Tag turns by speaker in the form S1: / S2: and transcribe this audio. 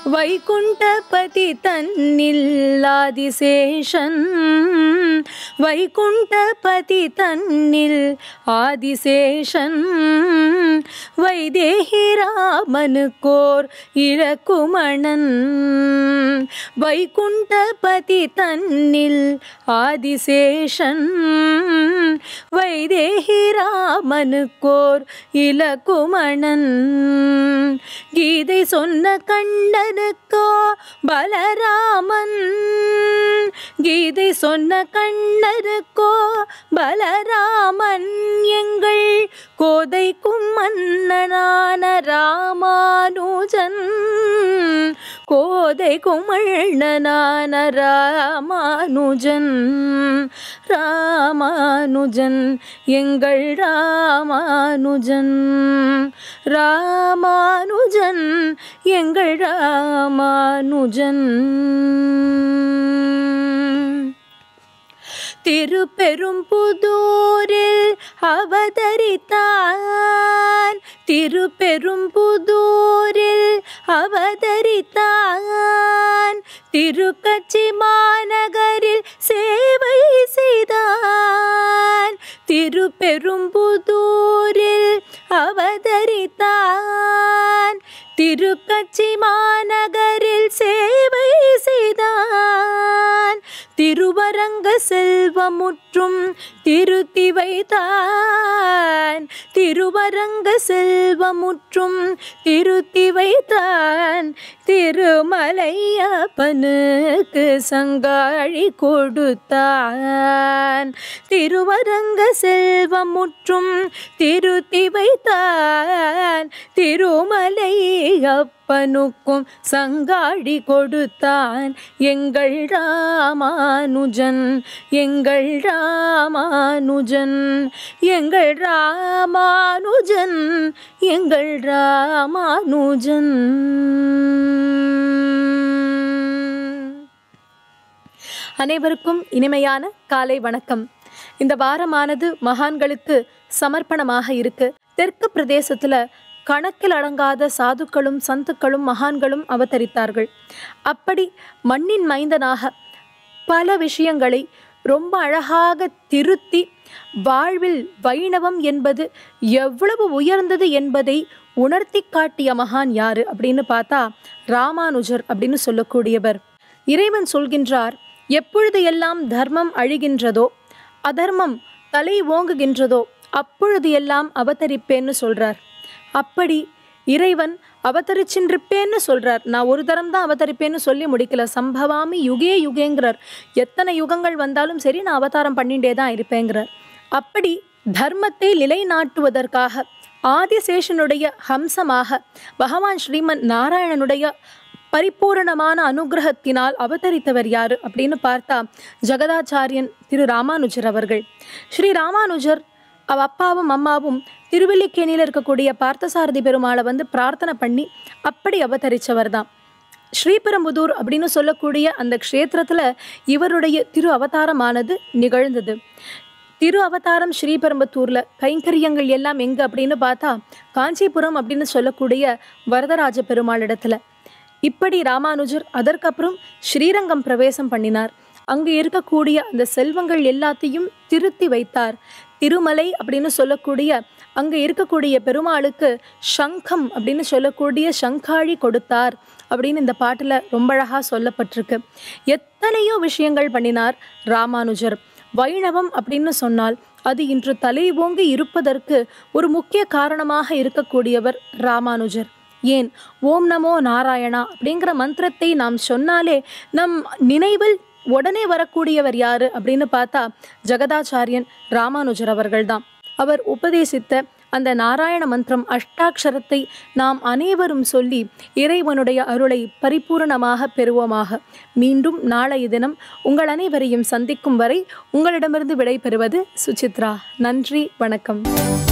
S1: வைகுண்டபதி தன்னில் ஆதிசேஷன், வைகுண்டபதி தன்னில் ஆதிசேஷன், வைதேகி ராமனுக்கோர் இலக்குமணன். வைகுண்டபதி தன்னில் ஆதிசேஷன், வைதேகி ராமனுக்கோர் இலக்குமணன். கீதை சொன்ன கண்ணனுக்கோ பலராமன், கீதை சொன்ன கண்ணனுக்கோ பலராமன். எங்கள் கோதைக்கும் மன்னனான ராமானுஜன், கோதைக்கும் மன்னனான ராமானுஜன். ராமானுஜன் எங்கள் ராமானுஜன், ராமானுஜன் எங்கள் ராமானுஜன். திருப்பெரும்புதூரில் அவதரித்தான், திருப்பெரும்புதூரில் அவதரித்தான். திருக்கச்சி மாநகரில் சேவை செய்தான், திருப்பெரும்புதூரில் அவதரித்தான். திருக்கச்சி மாநகரில் சேவை செய்தான். திருவரங்க செல்வமுற்றும் திருத்தி வைத்தான், திருவரங்க செல்வமுற்றும் திருத்தி வைத்தான். திருமலையப்பனுக்கு சங்காழி கொடுத்தான், திருவரங்க செல்வமுற்றும் திருத்தி வைத்தான். திருமலையப்பனுக்கும் சங்காழி கொடுத்தான். எங்கள் ராமானுஜன், எங்கள் ராமானுஜன், எங்கள் ராமானுஜன், எங்கள் ராமானுஜன். அனைவருக்கும் இனிமையான காலை வணக்கம். இந்த வாரமானது மகான்களுக்கு சமர்ப்பணமாக இருக்கு. தெற்கு பிரதேசத்துல கணக்கில் அடங்காத சாதுக்களும் சந்துக்களும் மகான்களும் அவதரித்தார்கள். அப்படி மண்ணின் மைந்தனாக பல விஷயங்களை ரொம்ப அழகாக திருத்தி வாழ்வில் வைணவம் என்பது எவ்வளவு உயர்ந்தது என்பதை உணர்த்தி காட்டிய மகான் யாரு அப்படின்னு பார்த்தா ராமானுஜர் அப்படின்னு சொல்லக்கூடியவர். இறைவன் சொல்கின்றார், எப்பொழுது எல்லாம் தர்மம் அழிகின்றதோ, அதர்மம் தலை ஓங்குகின்றதோ, அப்பொழுது எல்லாம் அவதரிப்பேன்னு சொல்றார். அப்படி இறைவன் அவதரிச்சின்றிருப்பேன்னு சொல்றார். நான் ஒரு தரம் தான் அவதரிப்பேன்னு சொல்லி முடிக்கல, சம்பவாமி யுகே யுகேங்கிறார். எத்தனை யுகங்கள் வந்தாலும் சரி நான் அவதாரம் பண்ணிட்டே தான் இருப்பேங்கிறார். அப்படி தர்மத்தை நிலைநாட்டுவதற்காக ஆதிசேஷனுடைய ஹம்சமாக பகவான் ஸ்ரீமன் நாராயணனுடைய பரிபூரணமான அனுகிரகத்தினால் அவதரித்தவர் யாரு அப்படின்னு பார்த்தா ஜகதாச்சாரியன் திரு ராமானுஜர் அவர்கள். ஸ்ரீ ராமானுஜர் அப்பாவும் அம்மாவும் திருவல்லிக்கேணியில் இருக்கக்கூடிய பார்த்தசாரதி பெருமாளை பிரார்த்தனை பண்ணி அப்படி அவதரித்தவர் தான். ஸ்ரீபெரும்புதூர் அப்படின்னு சொல்லக்கூடிய அந்த க்ஷேத்திரத்தில் இவருடைய திரு அவதாரமானது நிகழ்ந்தது. திரு அவதாரம் ஸ்ரீபெரும்புத்தூரில், கைங்கரியங்கள் எல்லாம் எங்கே அப்படின்னு பார்த்தா காஞ்சிபுரம் அப்படின்னு சொல்லக்கூடிய வரதராஜ பெருமாள் இடத்துல. இப்படி ராமானுஜர் அதற்கப்புறம் ஸ்ரீரங்கம் பிரவேசம் பண்ணினார். அங்கு இருக்கக்கூடிய அந்த செல்வங்கள் எல்லாத்தையும் திருத்தி வைத்தார். திருமலை அப்படின்னு சொல்லக்கூடிய அங்கே இருக்கக்கூடிய பெருமாளுக்கு சங்கம் அப்படின்னு சொல்லக்கூடிய சங்காழி கொடுத்தார் அப்படின்னு இந்த பாட்டில் ரொம்ப அழகாக சொல்லப்பட்டிருக்கு. எத்தனையோ விஷயங்கள் பண்ணினார் ராமானுஜர். வைணவம் அப்படின்னு சொன்னால் அது இன்று தலை ஓங்கி இருப்பதற்கு ஒரு முக்கிய காரணமாக இருக்கக்கூடியவர் ராமானுஜர். ஏன், ஓம் நமோ நாராயணா அப்படிங்கிற மந்திரத்தை நாம் சொன்னாலே நம் நினைவில் உடனே வரக்கூடியவர் யாரு அப்படின்னு பார்த்தா ஜகதாச்சாரியன் ராமானுஜர் அவர்கள்தான். அவர் உபதேசித்த அந்த நாராயண மந்திரம் அஷ்டாட்சரத்தை நாம் அனைவரும் சொல்லி இறைவனுடைய அருளை பரிபூரணமாக பெறுவோமாக. மீண்டும் நாளைய தினம் உங்கள் அனைவரையும் சந்திக்கும் வரை உங்களிடமிருந்து விடை பெறுவது சுசித்ரா. நன்றி, வணக்கம்.